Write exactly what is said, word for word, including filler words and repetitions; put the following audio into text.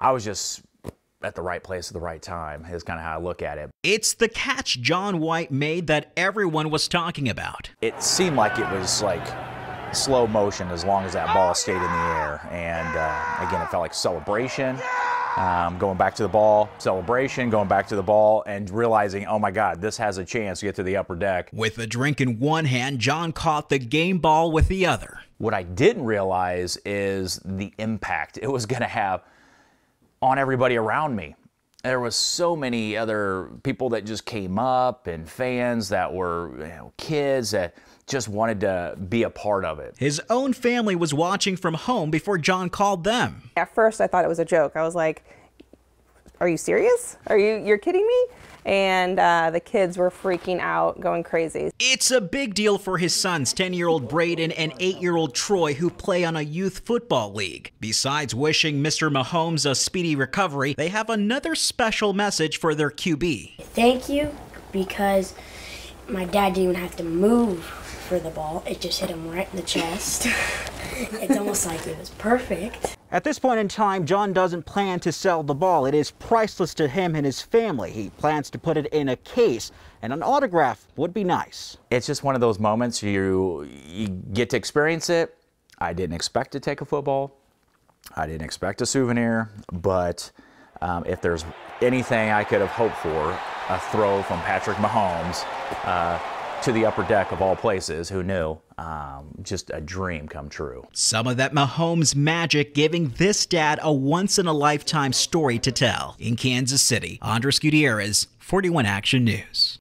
I was just at the right place at the right time is kind of how I look at it. It's the catch John White made that everyone was talking about. It seemed like it was like slow motion as long as that ball stayed in the air. And uh, again, it felt like celebration, um, going back to the ball, celebration, going back to the ball, and realizing, oh my God, this has a chance to get to the upper deck. With a drink in one hand, John caught the game ball with the other. What I didn't realize is the impact it was going to have on everybody around me. There was so many other people that just came up and fans that were, you know, kids that just wanted to be a part of it. His own family was watching from home before John called them. At first I thought it was a joke. I was like, are you serious? Are you, you're kidding me? And uh, the kids were freaking out, going crazy. It's a big deal for his sons, ten-year-old Braden and eight-year-old Troy, who play on a youth football league. Besides wishing Mister Mahomes a speedy recovery, they have another special message for their Q B. Thank you, because my dad didn't even have to move for the ball. It just hit him right in the chest. It's almost like it was perfect. At this point in time, John doesn't plan to sell the ball. It is priceless to him and his family. He plans to put it in a case, and an autograph would be nice. It's just one of those moments you, you get to experience it. I didn't expect to take a football. I didn't expect a souvenir, but um, if there's anything I could have hoped for, a throw from Patrick Mahomes uh, to the upper deck of all places, who knew? Um, just a dream come true. Some of that Mahomes magic giving this dad a once-in-a-lifetime story to tell. In Kansas City, Andres Gutierrez, forty-one Action News.